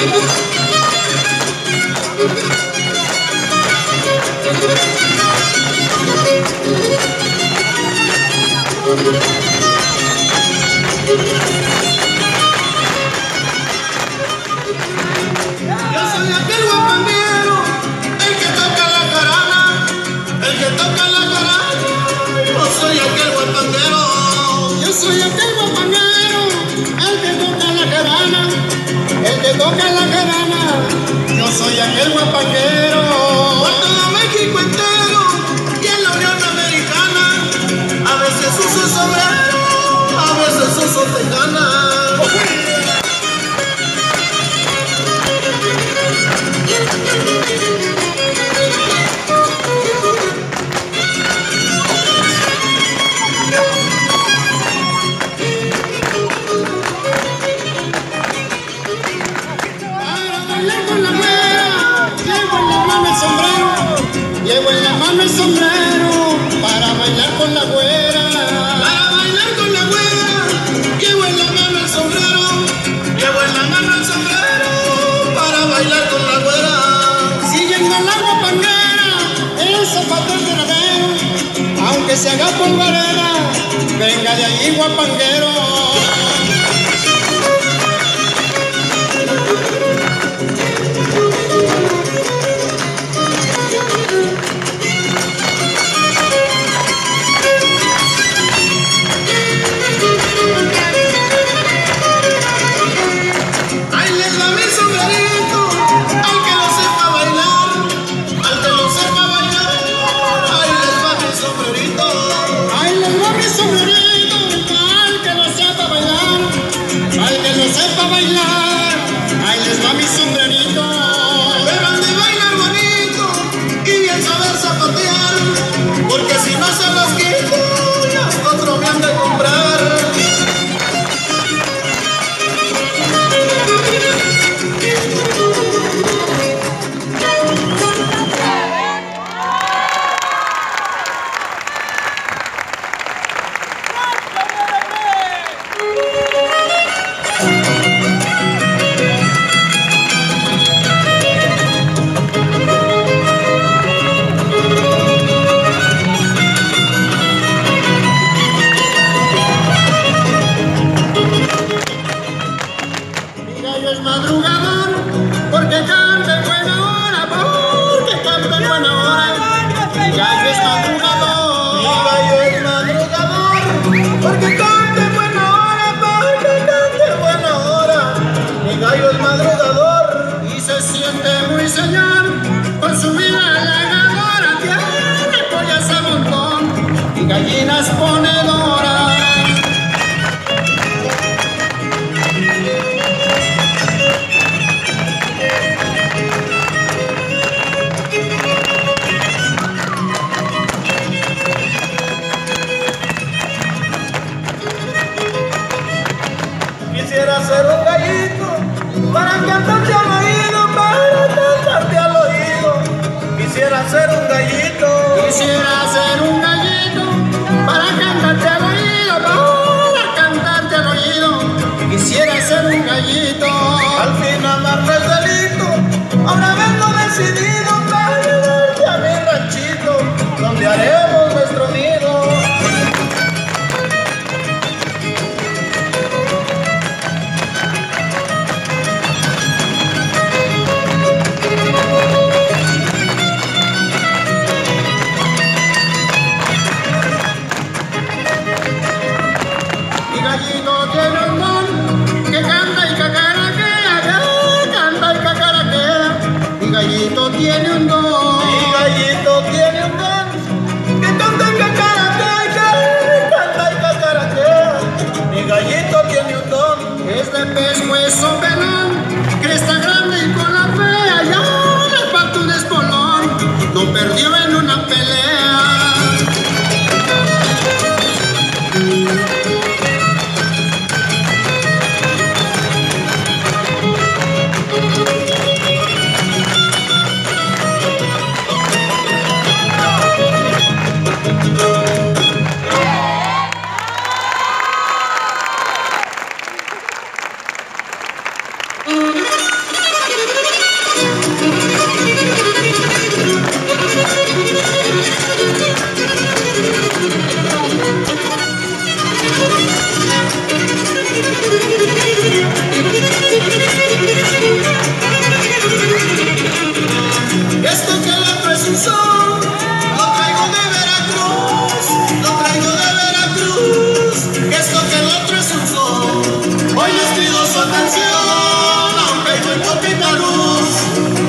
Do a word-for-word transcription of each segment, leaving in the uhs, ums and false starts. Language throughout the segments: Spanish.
soy aquel guapanguero, el que toca la jarana, el que toca la jarana. Yo soy aquel guapanguero, yo soy aquel guapanguero, el que toca la jarana, el que toca la jarana. Yo soy aquel guapanguero, por todo México entero y en la Unión Americana. A veces uso sombrero, a veces uso tejana. Llevo en la mano el sombrero para bailar con la güera. Para bailar con la güera. Llevo en la mano el sombrero. Llevo en la mano el sombrero para bailar con la güera. Siguiendo el agua panguera, el zapato es verdadero. Aunque se haga polvareda, venga de allí guapanguero. Sepa bailar, ahí les va mi sombrerito. Deban de bailar bonito y bien saber zapatear, porque si no se los quito, ya otro me han de comprar. Es madrugador, porque canta en buena hora, porque canta en buena hora. Mi gallo es madrugador, mi gallo es madrugador, porque canta en buena hora, porque canta en buena hora. Mi gallo es madrugador y se siente muy señor, por su vida lagadora, tiene pollas a montón y gallinas ponedoras. Quisiera ser un gallito para cantarte al oído, para cantarte al oído. Quisiera ser un gallito, quisiera ser un gallito para cantarte al oído, para cantarte al oído. Quisiera ser un gallito, al fin amar no es delito. Ahora vengo decidido para llevarte a mi ranchito, donde haremos nuestro nido.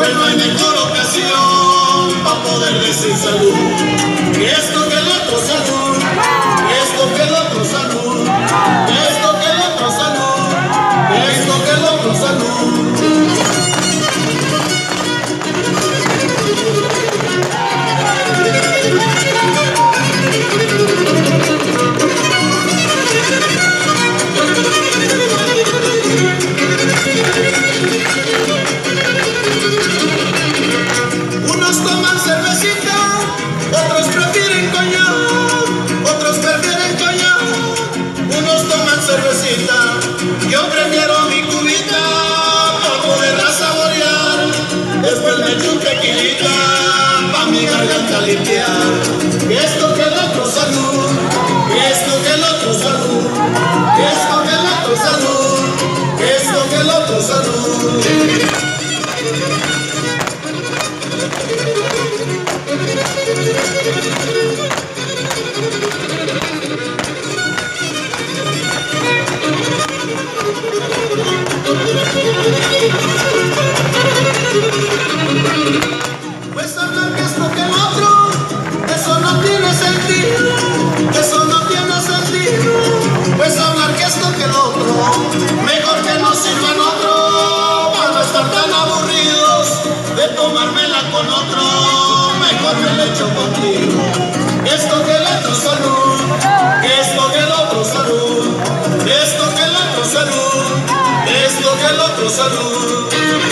pues no hay mejor ocasión para poder decir salud. Que esto que el otro salud, que esto que el otro salud, que esto que el otro salud, que esto que el otro salud. Unos toman cervecita, otros prefieren coñac, otros prefieren coñac. Unos toman cervecita, yo prefiero mi cubita para poderla saborear. Después me echo un tequilita pa' mi garganta limpiar. Que esto que el otro salud, que esto que el otro salud, que esto que el otro salud, que esto que el otro salud. Pues hablar que esto que el otro, eso no tiene sentido, eso no tiene sentido. Pues hablar que esto que el otro, mejor que no sirvan otro, para no estar tan aburridos de tomármela con otro, mejor me la echo contigo. Esto que el otro salud, que esto que el otro salud, esto que el otro salud, esto que el otro salud.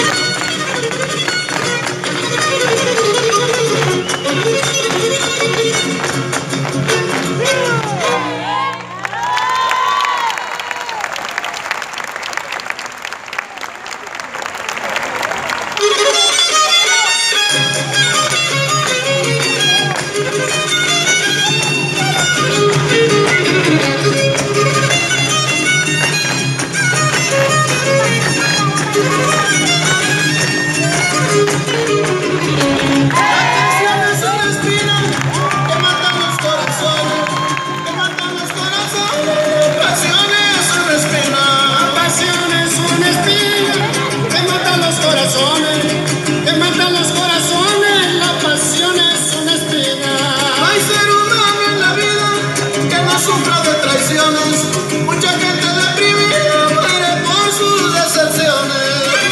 Mucha gente deprimida muere por sus decepciones.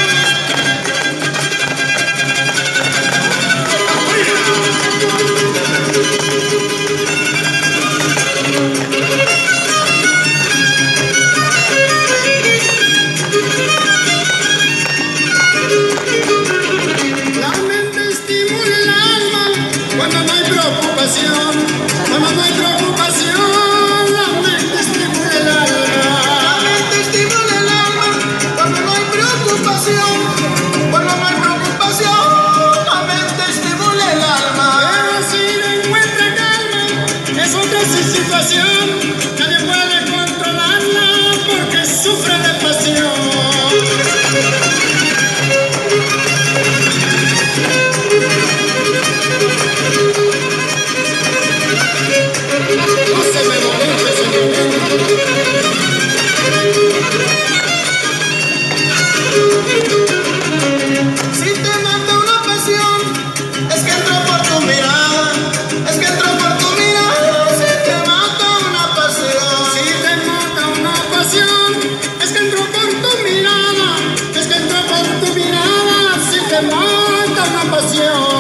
La mente estimula el alma cuando no hay preocupación, cuando no hay preocupación. Cuando no hay preocupación, la mente estimula el alma. Pero si no encuentra calma, es otra situación. Nadie puede controlarla porque sufre de pasión. No se me moleste, señor. Si te mata una pasión, es que entró por tu mirada, es que entró por tu mirada. Si te mata una pasión, si te mata una pasión, es que entró por tu mirada, es que entró por tu mirada. Si te mata una pasión.